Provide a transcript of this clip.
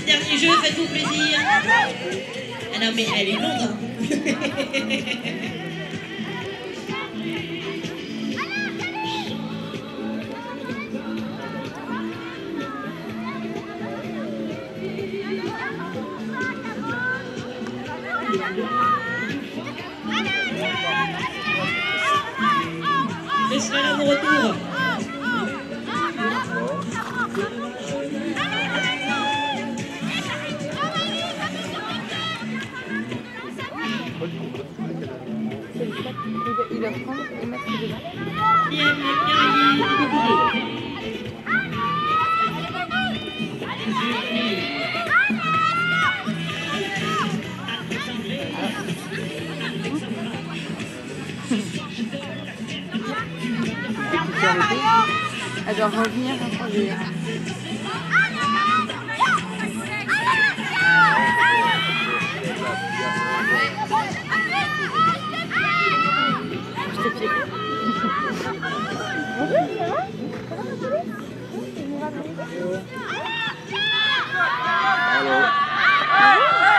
dernier jeu, faites-vous plaisir. Ah non, mais elle est longue. Hein. Ce sera là mon retour. Il va prendre et mettre dedans. Bien, Elle doit revenir après les... Allô. Ça va bien ?